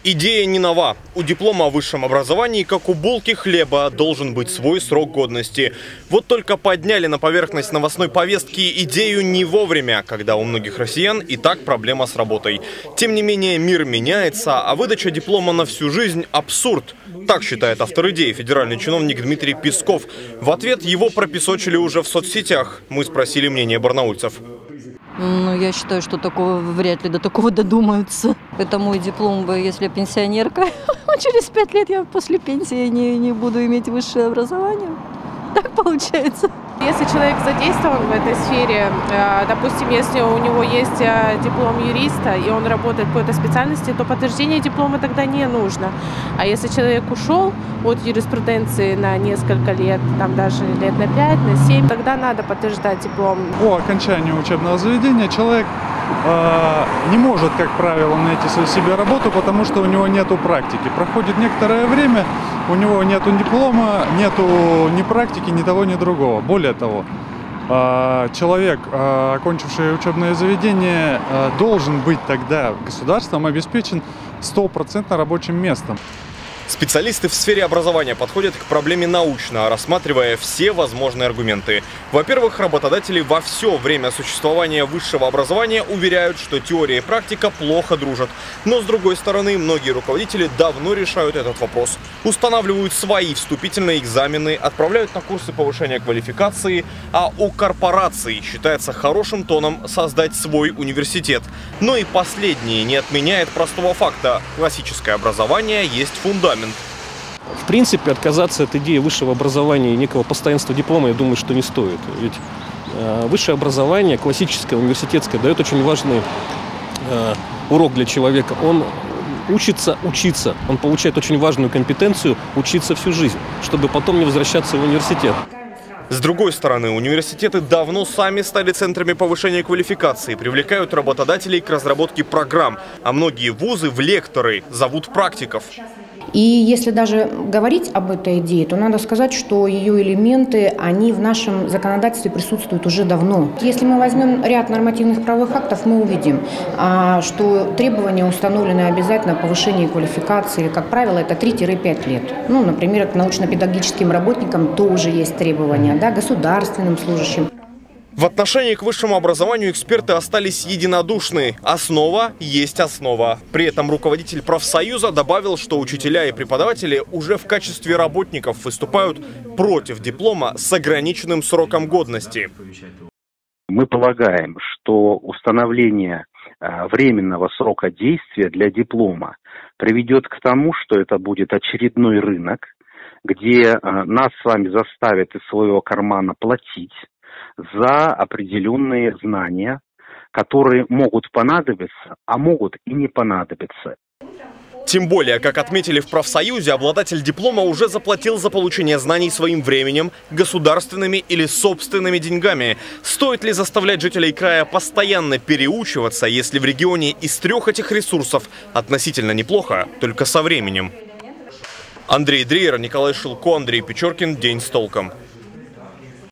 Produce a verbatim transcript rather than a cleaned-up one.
Идея не нова. У диплома о высшем образовании, как у булки хлеба, должен быть свой срок годности. Вот только подняли на поверхность новостной повестки идею не вовремя, когда у многих россиян и так проблема с работой. Тем не менее, мир меняется, а выдача диплома на всю жизнь – абсурд. Так считает автор идеи, федеральный чиновник Дмитрий Песков. В ответ его пропесочили уже в соцсетях. Мы спросили мнение барнаульцев. Ну, я считаю, что такого вряд ли до такого додумаются. Это мой диплом, если я пенсионерка. Через пять лет я после пенсии не, не буду иметь высшее образование. Так получается. Если человек задействован в этой сфере, допустим, если у него есть диплом юриста и он работает по этой специальности, то подтверждение диплома тогда не нужно. А если человек ушел от юриспруденции на несколько лет, там даже лет на пять, на семь, тогда надо подтверждать диплом. По окончанию учебного заведения человек э, не может, как правило, найти себе работу, потому что у него нету практики. Проходит некоторое время, у него нету диплома, нету ни практики, ни того, ни другого. Более того, человек, окончивший учебное заведение, должен быть тогда государством обеспечен стопроцентно рабочим местом. Специалисты в сфере образования подходят к проблеме научно, рассматривая все возможные аргументы. Во-первых, работодатели во все время существования высшего образования уверяют, что теория и практика плохо дружат. Но с другой стороны, многие руководители давно решают этот вопрос. Устанавливают свои вступительные экзамены, отправляют на курсы повышения квалификации, а у корпораций считается хорошим тоном создать свой университет. Но и последнее не отменяет простого факта: классическое образование есть фундамент. В принципе, отказаться от идеи высшего образования и некого постоянства диплома, я думаю, что не стоит. Ведь э, высшее образование, классическое, университетское, дает очень важный э, урок для человека. Он учится учиться, он получает очень важную компетенцию учиться всю жизнь, чтобы потом не возвращаться в университет. С другой стороны, университеты давно сами стали центрами повышения квалификации, привлекают работодателей к разработке программ, а многие вузы в лекторы зовут практиков. И если даже говорить об этой идее, то надо сказать, что ее элементы, они в нашем законодательстве присутствуют уже давно. Если мы возьмем ряд нормативных правовых актов, мы увидим, что требования установлены обязательно повышение квалификации. Как правило, это три-пять лет. Ну, например, к научно-педагогическим работникам тоже есть требования, да, государственным служащим. В отношении к высшему образованию эксперты остались единодушны. Основа есть основа. При этом руководитель профсоюза добавил, что учителя и преподаватели уже в качестве работников выступают против диплома с ограниченным сроком годности. Мы полагаем, что установление временного срока действия для диплома приведет к тому, что это будет очередной рынок, где нас с вами заставят из своего кармана платить за определенные знания, которые могут понадобиться, а могут и не понадобиться. Тем более, как отметили в профсоюзе, обладатель диплома уже заплатил за получение знаний своим временем, государственными или собственными деньгами. Стоит ли заставлять жителей края постоянно переучиваться, если в регионе из трех этих ресурсов относительно неплохо, только со временем? Андрей Дрейер, Николай Шилко, Андрей Печоркин. День с толком.